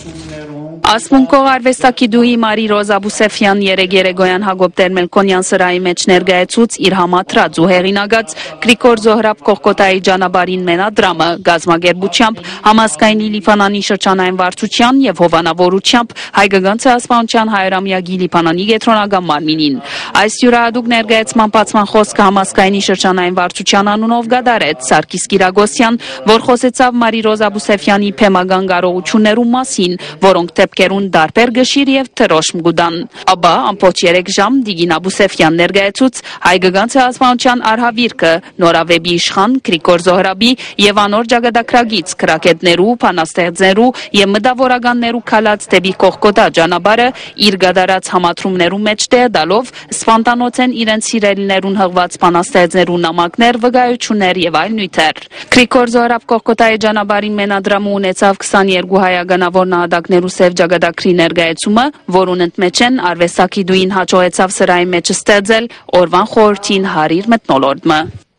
Ասմունքող արվեստագետուհի Մարի Ռոզա Բուսեֆյան երեգոյան Հակոբ Տեր-Մելքոնյան սրահի մեջ ներկայացուց իր համադրած ու հեղինակած Գրիգոր Զոհրաբ Կողկոտայի ջանաբարին մենադրամը գազագերբությամբ համազգայնի Լիբանանի շրջանային վարչության եւ հովանավորությամբ հայկական ցեղասպանության 100-ամյակի Լիբանանի կենտրոնական մարմինին։ Այս յուրահատուկ ներկայացման բացման խոսքը համազգայնի շրջանային վարչության անունով գդարեց Սարգիս Կիրագոսյան, որ խոսեցավ Մարի Ռոզա Բուսեֆյանի փեմական կարողություններու մասին, որոնք դեպքերուն դարբեր գշիր եւ թրոշմ գուդան։ Ապա ամբողջ 3 ժամ Դիգինա Բուսեֆյան ներկայացուց հայկական ցեղասպանության արհավիրքը նորավեբի իշխան Գրիգոր Զոհրաբի եւ անոր ճակատագրագից քրակետներու, փանաստեղծներու եւ մտավորականներու քալած դեպի Կողկոտա ջանաբարը իր գդարած համատրումներու մեջ դալով սպանտանոցեն իրենց սիրելիներուն հղված փանաստեղծներու նամակներ, վկայություններ եւ այլ նյութեր։ Գրիգոր Զոհրաբ Կողկոտայի ջանաբարին մենադրամը ունեցավ 22 հայագանավոր նահատակներու սև ճակատագրի ներկայացումը, որուն ընդմեջ են արվեստագետուհին հաջողեցավ սրահի մեջ ստեղծել օրվան խորհրդին հարիր մթնոլորտը։